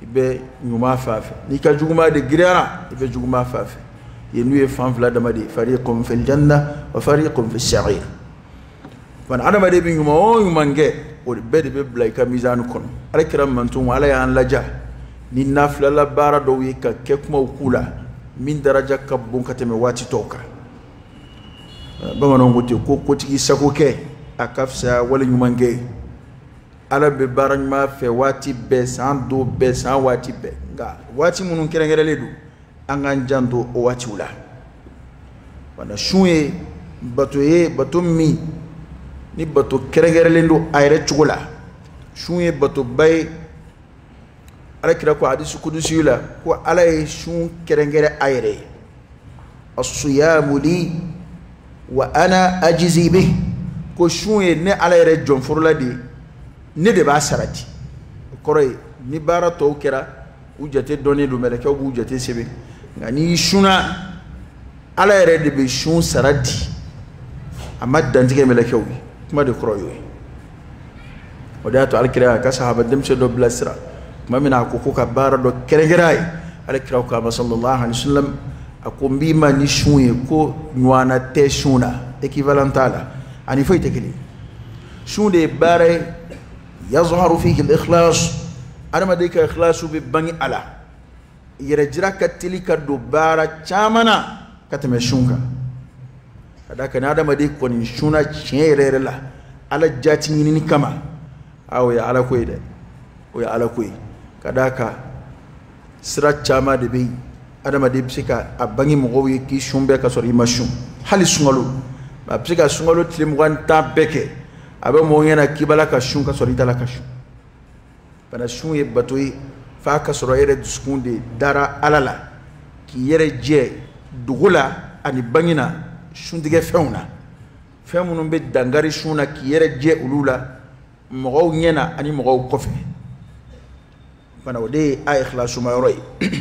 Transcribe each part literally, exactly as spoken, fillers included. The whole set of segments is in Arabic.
ibe nyuma fafe ni ka juguma de girara ibe juguma fafe yenu ye fan fla dama de fariqun fil janna wa fariqun fis sa'ir fan adama de bi nyuma o nyuma nge o be de be blay ka mizan kono ala kiram man tun wala ya an laja ni nafla la bara do wi ka ke kuma kula min daraja ka bon ka teme wati toka bamanon gote ko ko tigi sako ke akafsa wala nyuma nge ala be bara nyuma fe wati be san do be san wati be nga wati munun kerengere du angan jando o wati ula wana shuye bato ye bato mi ni bato kerengere ndo ayre chugula shuye bato bay ala kira ko hadisu kudusi la ko ala ye shun kerengere ayre as-siyamu li wa ana ajzi bih ko shuye ne ala yere jonfurla di ne de ba sarati koroy ni bara to kera ujate doni du meleke o ujate sebe ngani shuna ala yere de be shun sarati amad dantige meleke o kuma de koroy o da to alkira ka sahaba dem se do blasra kuma mina ko ko ka bara do kerengeray alkira ko sallallahu alaihi wasallam akombi ma ni shunye ko nywana te shuna equivalent ala ani foi tekeli shunde bare yazharu fihi al-ikhlas adama de ka ikhlasu bi bangi ala yere jira katili ka do bara chamana katame shunka kada kana adama de ko ni shuna chere la ala jati ni kama aw ya ala koy de o ya ala koy kada ka sira chama de be adama de psika abangi mo wi ki shumbe ka sori mashum hali sungalo ba psika sungalo tilim wanta beke abe mo ngena kibala ka shun ka sori tala ka shun bana shun ye batoyi fa ka soro yere duskunde dara alala ki yere je dugula ani bangina shun dige feuna femunu be dangari shuna ki yere je ulula mo ngena ani mo kofe bana wode ay ikhlasu ma roy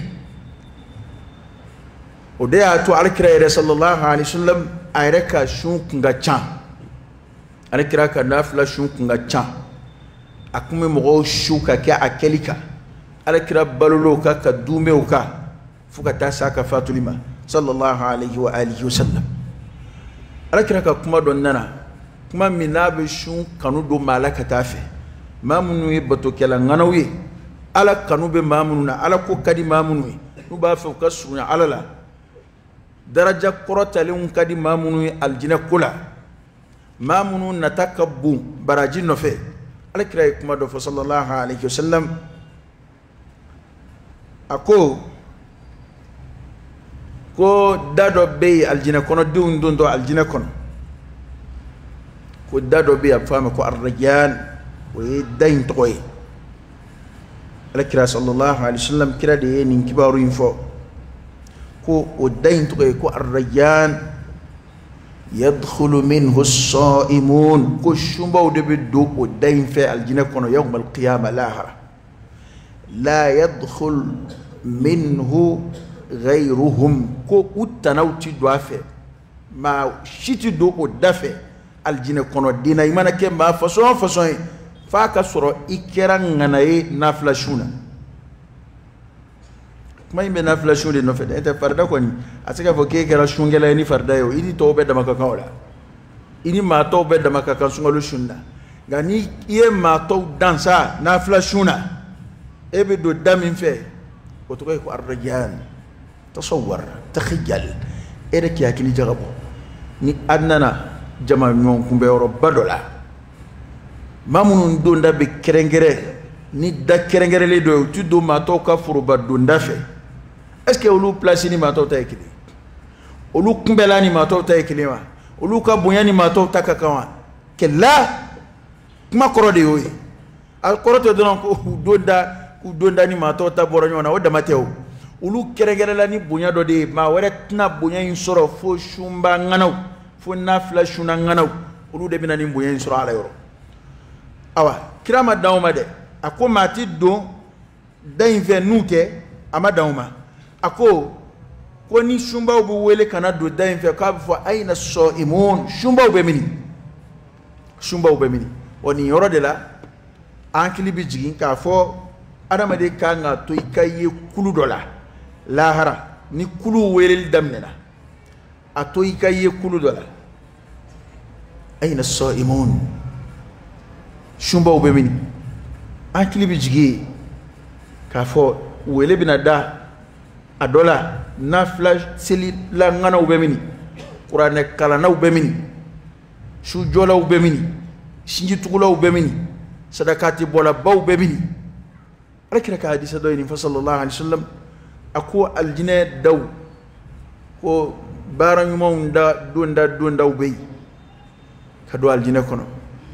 odea to alkira sallallahu alaihi wasallam ayreka shun kunga chan alkira ka nafla shun kunga chan akume mo shuka ka akelika alkira balolo ka ka dumeuka fuka tasaka fatulima sallallahu alaihi wa alihi wasallam alkira ka kuma don nana kuma minabe shun kanu do malaka tafe mamunu bato kala nganawi ala kanu be mamunu na ala ko kadi mamunu nu ba fa ka sunya alala daraja korotalin kadi mamunu aljina kula mamunu natakabbu baraji nofe alkira kuma do sallallahu alaihi wasallam ako ko dado be aljina kono dun dun do aljina kono ko dado be afama ko arrajan we dain toy alkira sallallahu alaihi wasallam kira de nin kibaru info ko odain to ko arrayan yadkhulu minhu as-sa'imun ko shumba de be do odain fe aljina kono yawm al-qiyamah lahara la yadkhul minhu ghayruhum ko utanauti do afe ma shiti do odafe aljina kono dina imana ke ma façon façon fa ka soro ikera nganaye nafla shuna kuma imbe nafla shuna no fede ete farda ko ni asika fo ke kera shungela ni farda yo ini to be dama ka kawla ini ma to be dama ka sungalo shunda gani iye ma to dansa nafla shuna ebe do damin fe ko to ko arrajan tasawwar takhayal ere ki akili jagabo ni adnana jama nyon kumbe oro badola mamunun donda be kerengere ni da kerengere le do tu do mato ka furuba donda fe est ce que olu place ni mato ta ekili olu kumbela ni mato ta ekili wa olu ka bonya ni mato ta kakawa kella kuma korode yoy al koroto don ko donda ku donda ni mato ta boronyo na oda mateo olu kerengere la ni bonya do de ma were tna bonya in soro fo shumba nganaw fo nafla shuna nganaw olu de binani bonya in soro ala yoro awa kirama dauma de ako mati don dain ve nuke ama dauma ako ko ni shumba obu wele kana do dain ve ka fo aina saimun shumba obu mini shumba obu mini oni yoro de la ankili bi jigin ka fo adamade kanga to ikaye kulu dola lahara ni kulu welel damnena ato ikaye kulu dola ayna as-sa'imun shumba ubemini akili bijigi kafo wele binada adola nafla seli la ngana ubemini qur'ane kala na ubemini shu jola ubemini shinji tugula ubemini sadakati bola ba ubemini rakira ka hadisa do ni sallallahu alaihi wasallam ako aljine daw ko baran mo nda donda donda ubey kado aljine kono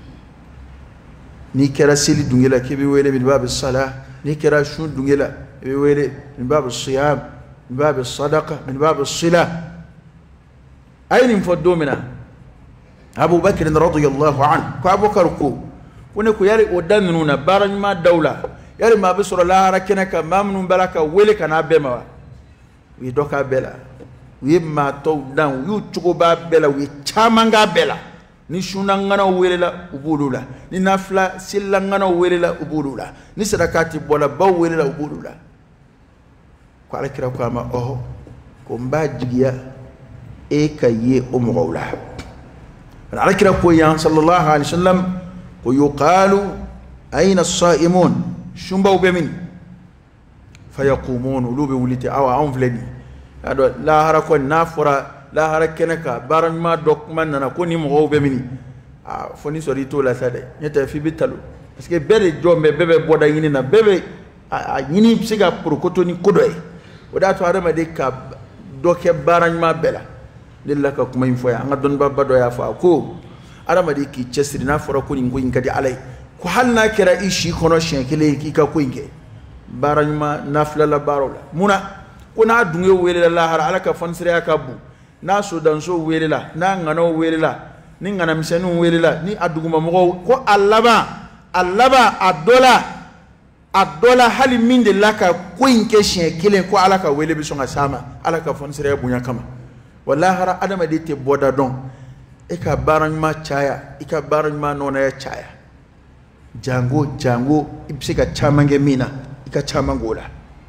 ni kera seli dungela kebe wele min bab as-salah ni kera shu dungela kebe wele min bab as-siyam min bab as-sadaqa min bab as-sila ayni foddomina Abu Bakr radiyallahu anhu ko Abu Bakr ko woni ko yari o danuna baran ma dawla yari ma be soro la harakena ka mamnun baraka wele kana bema wi doka bela wi ma to dan wi tugo ba bela wi chamanga bela ni shuna ngana welela ubulula ni nafla silla ngana welela ubulula ni sadakati bola ba welela ubulula ko ala kira ko ma oho ko mba jigiya e kaye o mawla ala kira ko yan sallallahu alaihi wasallam ko yuqalu ayna as-sa'imun shumba ubemin fayaqumun ulubi wuliti awa anflani ado la harako nafura la harakenaka baran ma document nana ko ni mo be mini a foni sori to la sade nyata fi bitalo parce que bere jombe bebe boda yini na bebe a yini siga pour ko to ni kodoy wada to adama de ka doke baran ma bela lillaka kuma infoya anga don babba do ya fa ko adama de ki chesri na fora ko ni ngoyin kadi alai ko halna kira ishi kono shenkele ki ka ko inge baran ma nafla la barola muna ko na dunge wele la har alaka fansire akabu na sudan so welela na ngano welela ni ngana misenu welela ni aduguma mo ko allaba allaba adola adola hali minde laka ko inke shen kelen ko alaka wele bi songa sama alaka fonsere bunya kama wallahi hara adama de te boda don e ka baran ma chaya e ka baran ma nona ya chaya jango jango ibsika chamange mina e ka chamangola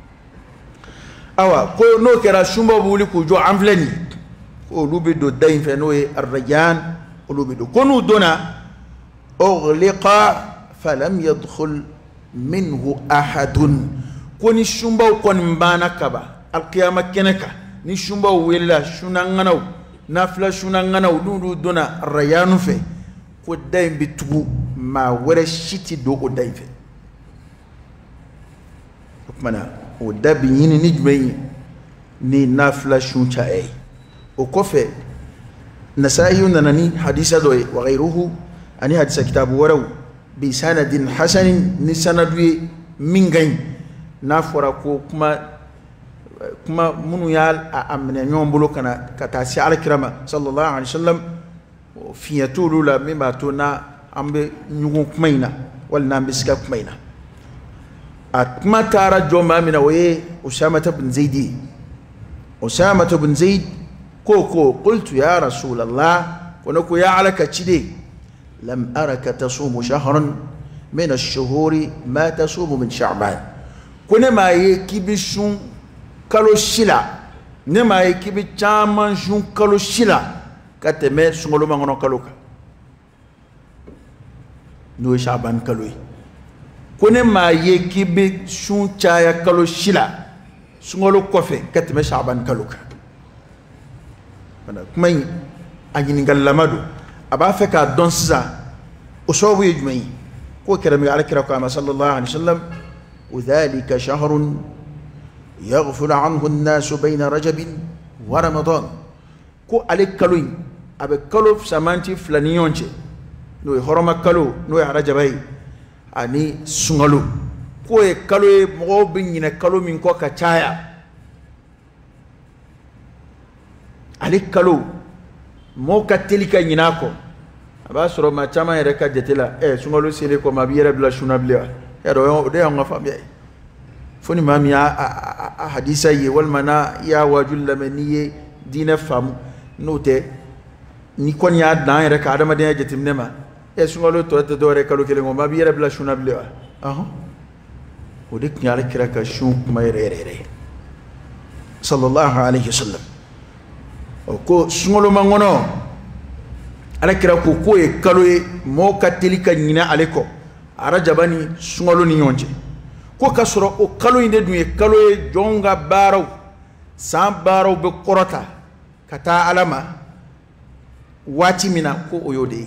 awa ko no kera shumba buli ku jo amfleni ولوبي دو دين فنوي الرجان ولوبي دو كونو دونا أغلق فلم يدخل منه أحد كوني شمبا وكون مبانا كبا القيامة كنكا ني شمبا ويلا شنانغنو نافلا شنانغنو دو دونا الرجان في كو دين بتبو ما ورشيتي دو دين في منا ودابي يني نجمي ني نافلا شنشا اي وكفى نسائي ننني حديث دوي وغيره أني حديث كتاب ورو بسند حسن نسندوي من غين نافورا كما كما منو يال أمن يوم بلو كنا كتاسي على كرامة صلى الله عليه وسلم في يطول لا مما تونا أم بنيوم كمينا ولا نام بسكا كمينا أتما ترى جمع من وين أسامة بن زيد أسامة بن زيد كوكو قلت يا رسول الله ونكو يا علك تشدي لم أرك تصوم شهرا من الشهور ما تصوم من شعبان كنا ما يكيب شون كالو شلا نما يكيب تامان شون كالو شلا كتمه سنغلو مانغنو كالوكا نو شعبان كالوي كنا ما يكيب شون تايا كالو شلا سنغلو كوفي كتمه شعبان كالوكا kuma yi a ɲininkali lamadu a b'a fɛ k'a dɔn sisan o sababu ye jumɛn ye k'o kɛra min alakira ko a ma sallallahu alaihi wasallam wadhalika shahrun yaghfulu anhu an-nasu bayna rajabin wa ramadan ko ale kalo in a bɛ kalo samanti fila ni ɲɔgɔn cɛ n'o ye hɔrɔma kalo n'o ye arajaba ye ani sunkalo k'o ye kalo ye mɔgɔw bɛ ɲinɛ kalo min kɔ ka caya ale kalo mo ka teli ka ɲina kɔ a b'a sɔrɔ maa caman yɛrɛ ka jate la ɛ sunkalo selen kɔ ma a b'i yɛrɛ bila sunna bilen wa yarɔ o de y'anw ka faamuya ye fo ni maa min y'a a hadisa ye walima n'a y'a waaju lamɛn n'i ye diinɛ faamu n'o tɛ ni kɔni y'a dan an yɛrɛ ka adamadenya jateminɛ ma ɛ sunkalo tɔ tɛ dɔwɛrɛ kalo kelen kɔ ma a b'i yɛrɛ bila sunna bilen wa ɔhɔn ودك على كراك شون ما يريري صلى الله عليه وسلم وكو سمولو مانغونو على كراكو كوي كالوي موكا تلك نينا عليكو arajabani sungolo ni nyonje ko kasoro o kalo inde duye kalo e jonga baraw sam baraw be korota kata alama wati mina ko oyode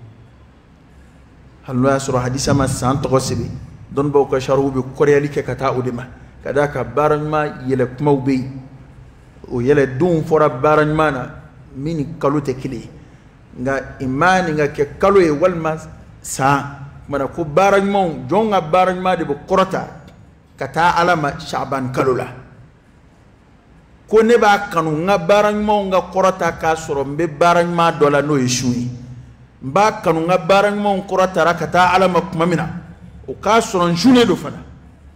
hallo asro hadisa ma san to sibi don bo ko sharu be koreali ke kata udema kada ka baranma yele kuma be o yele dum fora baranma na mini kalo te kili nga imani nga ke kalo e walma sa mana ko baranma jonga baranma de bo korota kata alama shaban kalula ko ne ba kanu nga baranma nga korota ka soro mbe baranma dola no yeshui mba kanu nga baranma korota rakata alama kuma mina o ka soro njune do fana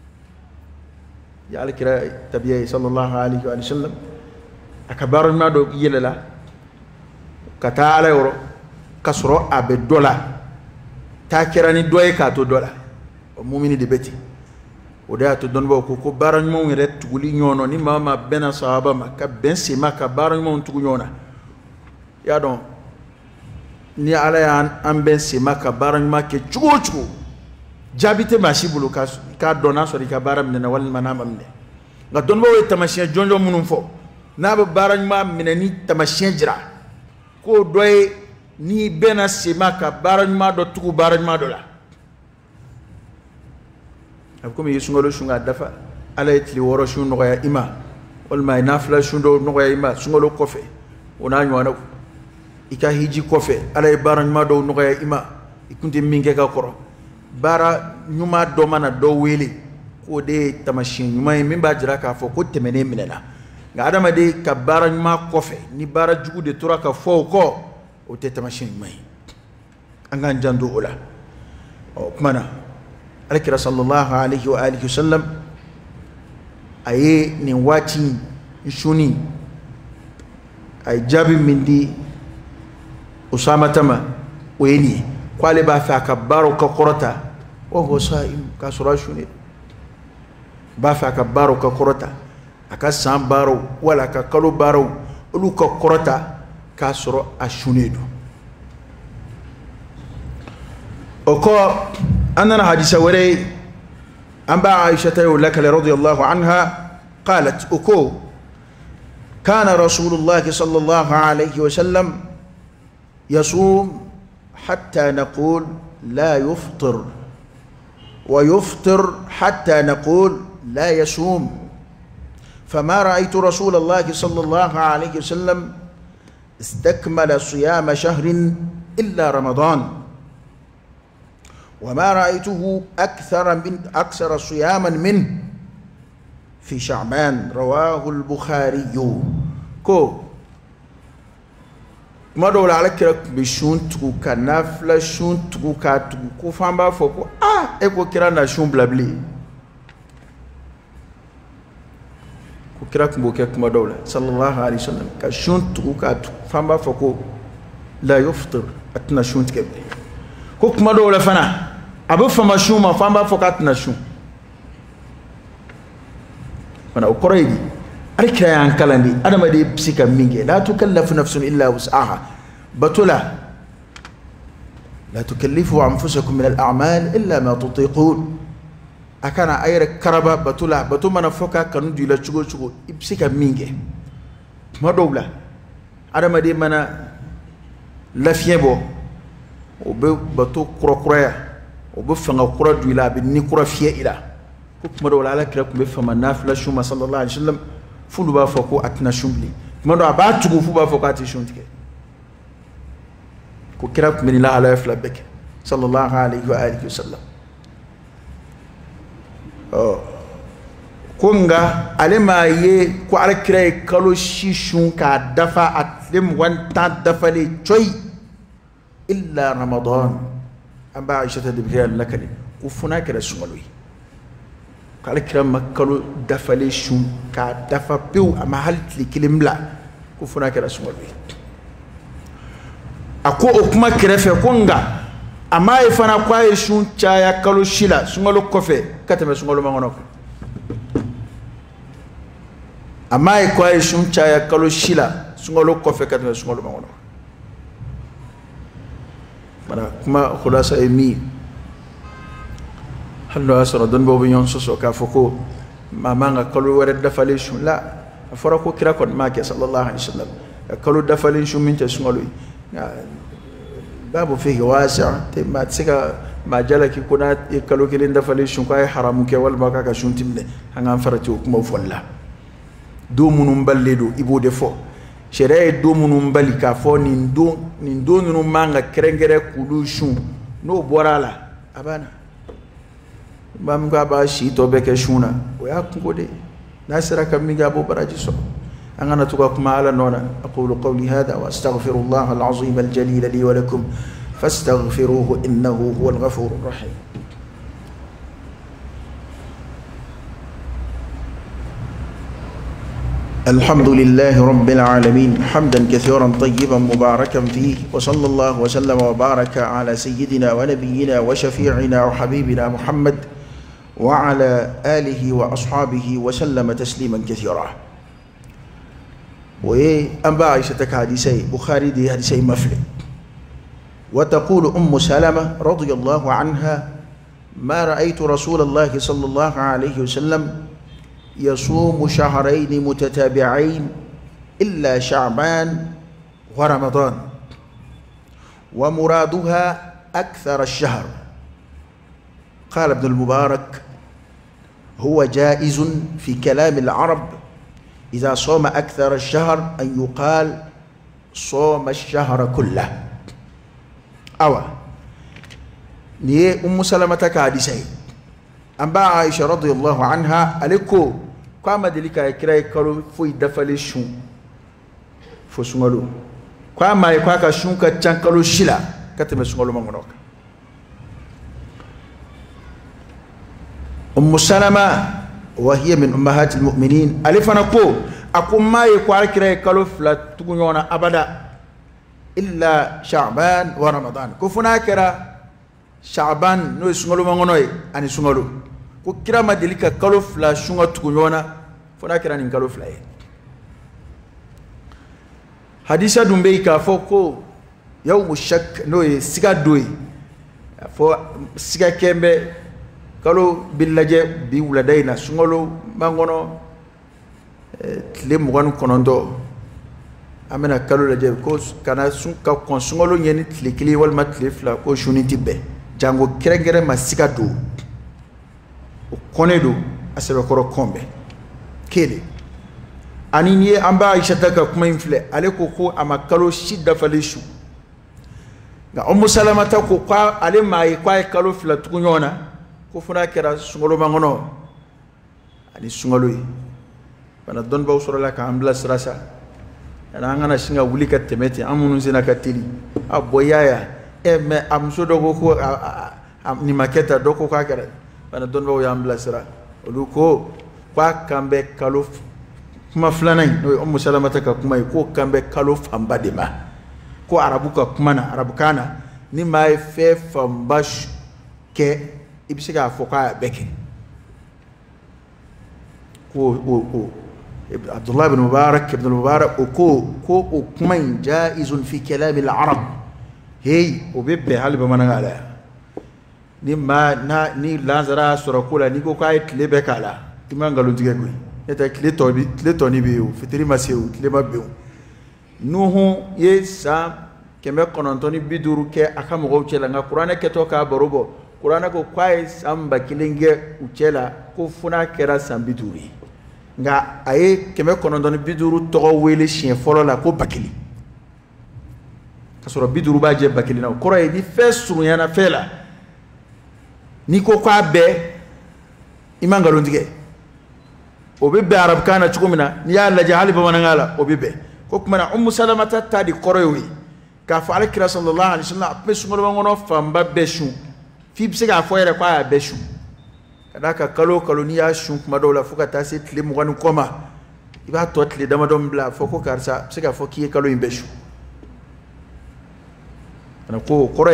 ya alkira tabiya sallallahu alaihi wa sallam aka baranma do yelela kata ala yoro kasoro abe dola ta kira ni doye ka to dola o mumini de beti o da to don ba ko ko baran mo ngere tuguli nyono ni mama bena sahaba ma ka ben se ma ka baran mo tugu nyona ya don ni ala ya an ben se ma ka baran ma ke chugo chugo jabite ma shibulu ka ka dona so ka baran ne wal manama mne nga don ba we tamashin jonjo munum fo na ba baran ma minani tamashin jira ko doye ni bena sema ka baranma do tugu baranma do la abkomi yusungolo shunga dafa ala itli woro shun no ya ima wal may nafla shundo no ya ima sungolo kofe ona nywana ika hiji kofe ala baranma do no ya ima ikunti minge ka koro bara nyuma do mana do weli ko de tamashin nyuma min ba jira ka fo ko temene minena nga adama de ka baranma kofe ni bara jugu de turaka fo ko o te tamashin mai an gan jandu ula o mana alkira sallallahu alaihi wa alihi wasallam aye ni wati shuni ay jabi mindi usama tama weni kwale ba fa kabaro ka korota o go saim ka sura shuni ba fa kabaro ka korota aka sambaro wala ka kalu baro ulu ka korota كاسرو أشونيدو أكو أننا حديث وري أنبا عائشة لك رضي الله عنها قالت أكو كان رسول الله صلى الله عليه وسلم يصوم حتى نقول لا يفطر ويفطر حتى نقول لا يصوم فما رأيت رسول الله صلى الله عليه وسلم استكمل صيام شهر إلا رمضان وما رأيته أكثر من أكثر صياما منه في شعبان رواه البخاري كو ما دول على كرك بشون تكو كنافلا شون تكو كاتكو كو فامبا فوكو آه إكو كرانا شون بلابلي كراك بوكيك مدولة صلى الله عليه وسلم كشون تروكات فما فكو لا يفطر أتنا شون تكبر كوك مدولة فنا أبو فما شوما فما فكاتنا شون فنا أقرأي أريك يا أنكالندي أنا ما دي بسيكا مينجي لا تكلف نفس إلا وسعها بطلة لا تكلفوا أنفسكم من الأعمال إلا ما تطيقون akana ayre karaba batula batu mana foka kanu dila chugo chugo ibsika minge madowla adama de mana lafiebo obe batu kura kura obe fanga kura dila bi ni kura fie ila ko madowla ala kira kumbe fama nafla shuma sallallahu alaihi wasallam fulu ba foko atna shumli mado aba tugo fu ba foka ati shumtike ko kira kumbe la ala fla bek sallallahu alaihi wa alihi wasallam kunga alima ye ko alkira kalo shishun ka dafa atlim wanta dafa le choy illa ramadan amba aisha ta dibriya lakali ku funa kira sumaloyi kala kira makalo dafa le shun ka dafa piu ama halti kilimla ku funa kira sumaloyi ako okuma kira fe kunga amma e fana kwa e shun chaya kalo shila sungalo kofe katame sungalo mangono amma e kwa e shun chaya kalo shila sungalo kofe katame sungalo mangono mana kuma khulasa e mi hallo asra don bobu nyon soso ka foko mamanga kalo wara dafale shun la afara ko kira kon make sallallahu alaihi wasallam kalo dafale shun min ta sungalo babu fihi wasi' ma tsika ma jalaki kuna kalo kilin da fali shun kai haramu ke wal baka ka shun timne hanga farati kuma folla do munum balle do ibo de fo shere do munum bali ka fo nin do nin do nunu manga kerengere kulu shun no borala abana bam ga ba shi to be ke shuna o ya ngode nasira kam mi ga bo baraji so أنا تقاكم على نونا أقول قولي هذا وأستغفر الله العظيم الجليل لي ولكم فاستغفروه إنه هو الغفور الرحيم. الحمد لله رب العالمين حمدا كثيرا طيبا مباركا فيه وصلى الله وسلم وبارك على سيدنا ونبينا وشفيعنا وحبيبنا محمد وعلى آله وأصحابه وسلم تسليما كثيرا. وأنبا عائشة كحديثي بخاري دي حديثي مفلي. وتقول أم سلمة رضي الله عنها ما رأيت رسول الله صلى الله عليه وسلم يصوم شهرين متتابعين إلا شعبان ورمضان ومرادها أكثر الشهر. قال ابن المبارك هو جائز في كلام العرب إذا صام أكثر الشهر أن يقال صوم الشهر كله. أوى نيه أم سلمة كحديثي أنبا عائشة رضي الله عنها أليكو كما دلك يكراي كلو فوي دفل شون فسمالو كما يكاكا شون كتشان كلو شلا كتم سمالو مغنوك. أم سلمة وهي من أمهات المؤمنين ألفنا كو أكو ما يكوار كراي كلو فلا تكونونا أبدا إلا شعبان ورمضان كفنا كرا شعبان نو سمالو مغنوي أني سمالو كو كرا ما دلك كلو فلا شون تكونونا فنا كرا نين كلو فلا حديثة دمبي كافوكو يوم الشك نو سيكا دوي فو سيكا كيمبي kalo billaje bi wuladayna sungolo mangono tile mugan konondo amena kalo laje ko kana sun ka kon sungolo nyeni tile kili wal matle fla ko shuni tibbe jango keregere masika do o konedo asebe koro kombe kele anini amba aisha taka kuma infle ale ko ko amakalo shidda falishu ga ummu salamata ko kwa ale mai kwa kalo fla tukunyona ko funa kera sungolo mangono ani sungolo yi bana don ba usura la ka ambla srasa ana ngana singa wulika temete amunu zina katili aboyaya e me amso dogo ko ni maketa doko ka kera bana don ba ya ambla sra oluko kwa kambe kalo kuma flanai no ummu salamata ka kuma ko kambe kalo fambadema ko arabuka kuma na arabukana ni mai fe fambash ke ibisiga foka beke ko ko Abdullah ibn Mubarak ibn Mubarak ko ko kuma jaizun fi kalam al-arab hey obebe halba manangala ni ma na ni lazara surakula ni ko kai tlebe kala timangalo dige ko eta kleto bi kleto ni biu fitri maseu tleba biu nuhu yesa keme konontoni biduru ke akamo go chela nga qur'ana ke to ka barobo qur'ana ko kwai samba kilenge uchela ko funa kera sambiduri nga aye keme konontoni biduru to wele chien folo la ko bakili kasoro biduru ba je bakili na ko re di fesru yana fela ni ko kwa be imangalo ndige obibe arab kana chukumina ni ya la jahali ba manangala obibe ko kuma na ummu salamata tadi koroyi ka fa alkira sallallahu alaihi wasallam pe sumalo ngono famba beshu fi bisega foyere kwa beshu kadaka kalo kalo ni ya shun kuma dola fuka ta se tle muganu koma iba to tle dama dom bla foko karsa bisega foki kalo imbeshu ana ko koroyi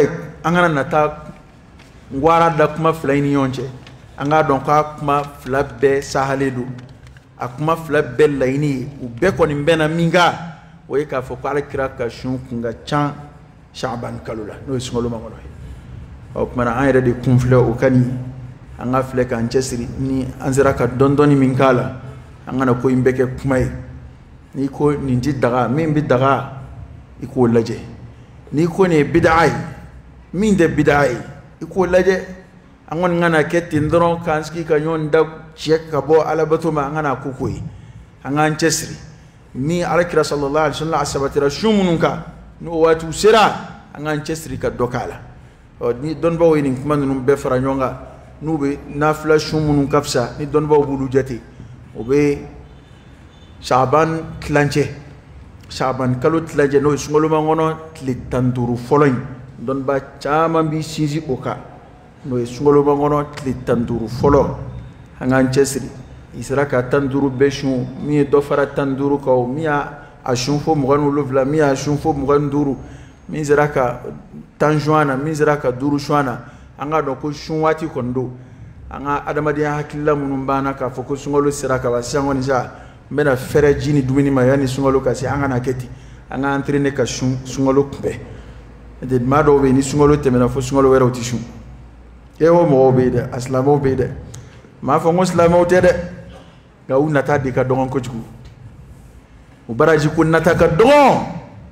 angana nata ngwara da kuma fila ni yonche anga don ka kuma fila be sahaledu akuma fila be laini u be ko ni bena minga o ka fo ko alkira ka shun kunga chan Sha'ban kalula no sungolo mangono o kuma na ayre de kumfle o kani anga fle kan chesiri ni anzira ka dondoni minkala anga na ko imbeke kumai ni ko ni daga min bi daga iko laje ni ko ne bid'ai min de bid'ai iko laje angon ngana ketti ndron kanski ka nyon da chek ka bo alabato ma ngana kukui anga chesiri ni alakira sallallahu alaihi wasallam asabatira shumununka no watu sira anga chesiri ka dokala ni don bawo ni kuma num be fara nyonga nube nafla shumunun kafsa ni don bawo bulu jati obe Sha'ban tlanche Sha'ban kalo tlanche no sungolo mangono tlitanduru foloin don ba chama bi sisi oka no sungolo mangono tlitanduru folo anga chesiri israka tanduru beshu mi do fara tanduru ko miya ashunfo muganu luvla miya ashunfo mugan duru mi ziraka tanjuana mi ziraka duru shwana anga do ko shunwati kondo anga adamadiya hakilla munum bana ka foko sungolo siraka wasangoni ja mena fere jini dumini mayani sungolo kasi anga na keti anga entraîner ka shun sungolo be de mado be ni sungolo temena fo sungolo wera utishu ewo mo be de aslamo be de ma fo muslimo te de ga unata de ka dongon ko jugu ubaraji kunata ka dongon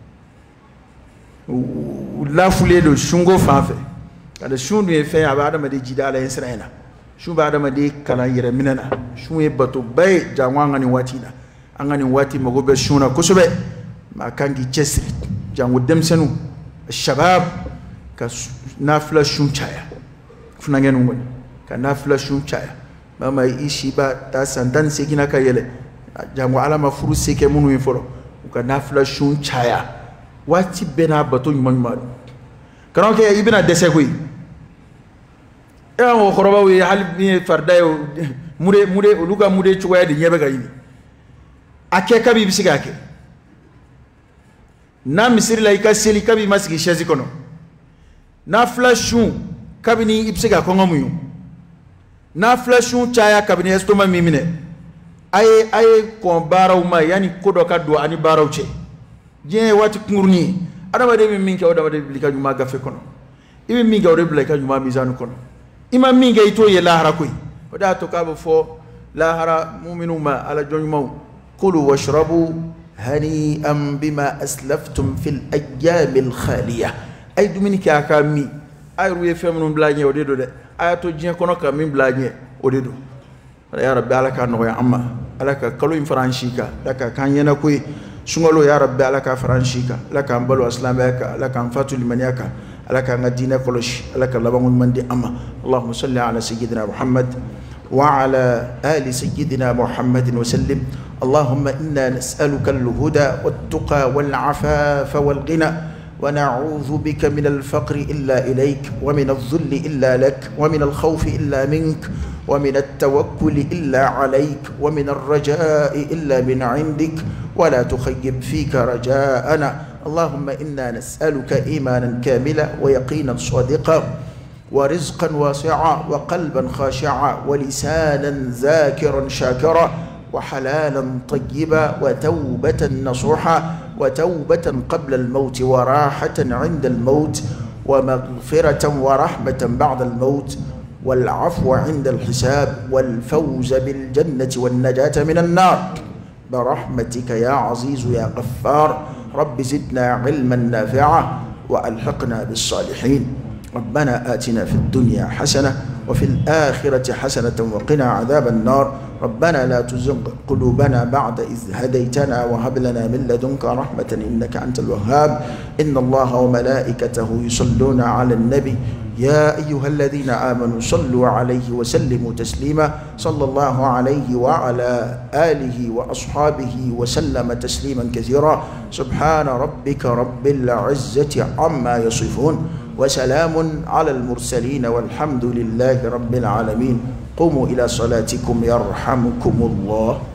la foulée de shungo fanfe kada shundu e fe abada ma de jidala israila shuba adama de kala yere minana shuwe bato bay jangwanga ni watina angani wati magobe shuna kusobe makangi chesri jangu demsenu shabab ka nafla shunchaya funangenu ngoni ka nafla shunchaya mama ishi ba ta sandan sekina ka yele jangu alama furu seke munu infolo ka nafla shunchaya wati bena bato nyuma nyuma karanke ibina desekui ya ngo khoroba wi hal bi fardayo mude mude luga mude chuwaya de nyebe gayini ake kabi bisiga ake na misiri la ikaseli kabi masigi shezi kono na flashun kabi ni ibisiga kongo muyu na flashun chaya kabi ni estoma mimine aye aye ko baraw ma yani kodo ka do ani baraw che je wati ngurni adama de min ke odama de bilika juma gafe kono ibe min ga ode bilika juma mizanu kono ima minga ito ye lahara koy oda to kabo fo lahara mu'minuma ala jonyu kulu washrabu hani'an bima aslaftum fil ayyamil khaliya ay dumini ka ka mi ay ruye femnum blagne odedo de ayato jien kono ka min blagne odedo ya rabbi alaka no ya amma alaka kalu in franchika laka kan yena koy sungolo ya rabbi alaka franchika laka ambalo aslamaka laka fatul maniaka لك مدينة كلش لك لبعض من دي أما اللهم صل على سيدنا محمد وعلى آل سيدنا محمد وسلم اللهم إنا نسألك الهدى والتقى والعفاف والغنى ونعوذ بك من الفقر إلا إليك ومن الذل إلا لك ومن الخوف إلا منك ومن التوكل إلا عليك ومن الرجاء إلا من عندك ولا تخيب فيك رجاءنا اللهم إنا نسألك إيمانا كاملا ويقينا صادقا ورزقا واسعا وقلبا خاشعا ولسانا ذاكرا شاكرا وحلالا طيبا وتوبة نصوحا وتوبة قبل الموت وراحة عند الموت ومغفرة ورحمة بعد الموت والعفو عند الحساب والفوز بالجنة والنجاة من النار برحمتك يا عزيز يا غفار رب زدنا علما نافعا وألحقنا بالصالحين ربنا آتنا في الدنيا حسنة وفي الآخرة حسنة وقنا عذاب النار ربنا لا تزغ قلوبنا بعد إذ هديتنا وهب لنا من لدنك رحمة إنك أنت الوهاب إن الله وملائكته يصلون على النبي يا أيها الذين آمنوا صلوا عليه وسلموا تسليما صلى الله عليه وعلى آله وأصحابه وسلم تسليما كثيرا سبحان ربك رب العزة عما يصفون وسلام على المرسلين والحمد لله رب العالمين قوموا إلى صلاتكم يرحمكم الله.